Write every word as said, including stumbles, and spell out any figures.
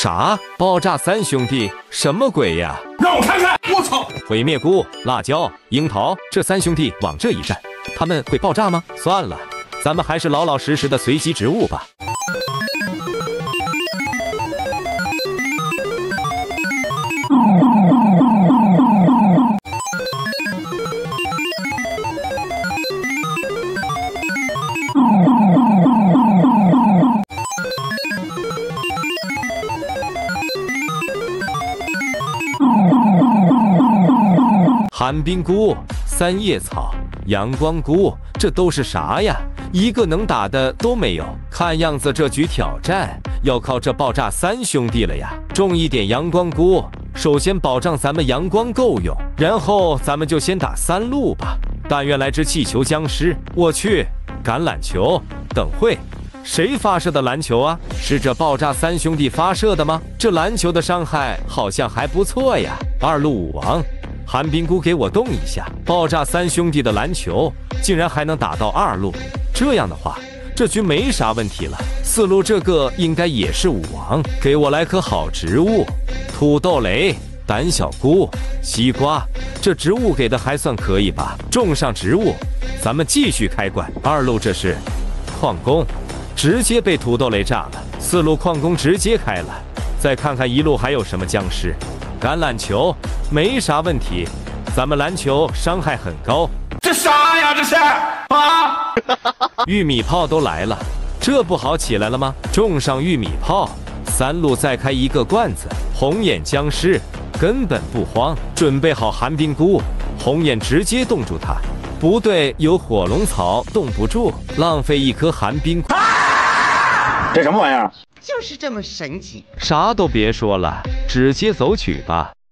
啥？爆炸三兄弟？什么鬼呀？ 让我看看！我操！ 毁灭菇、辣椒、樱桃，这三兄弟往这一站，他们会爆炸吗？算了，咱们还是老老实实的随机植物吧。 寒冰菇、三叶草、阳光菇，这都是啥呀？一个能打的都没有。看样子这局挑战要靠这爆炸三兄弟了呀！种一点阳光菇，首先保障咱们阳光够用，然后咱们就先打三路吧。但愿来只气球僵尸！我去，橄榄球！等会，谁发射的篮球啊？是这爆炸三兄弟发射的吗？这篮球的伤害好像还不错呀！二路武王。 寒冰菇给我动一下！爆炸三兄弟的篮球竟然还能打到二路，这样的话，这局没啥问题了。四路这个应该也是武王，给我来棵好植物，土豆雷、胆小菇、西瓜，这植物给的还算可以吧？种上植物，咱们继续开罐。二路这是矿工，直接被土豆雷炸了。四路矿工直接开了，再看看一路还有什么僵尸。 橄榄球没啥问题，咱们篮球伤害很高。 这啥呀？这是啊！ 玉米炮都来了，这不好起来了吗？种上玉米炮，三路再开一个罐子。红眼僵尸根本不慌，准备好寒冰菇，红眼直接冻住它。不对，有火龙草冻不住，浪费一颗寒冰菇。 这什么玩意儿？ 就是这么神奇， 啥都别说了，直接走曲吧。